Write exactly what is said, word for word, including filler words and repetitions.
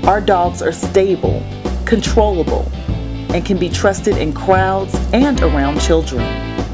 Our dogs are stable, controllable, and can be trusted in crowds and around children.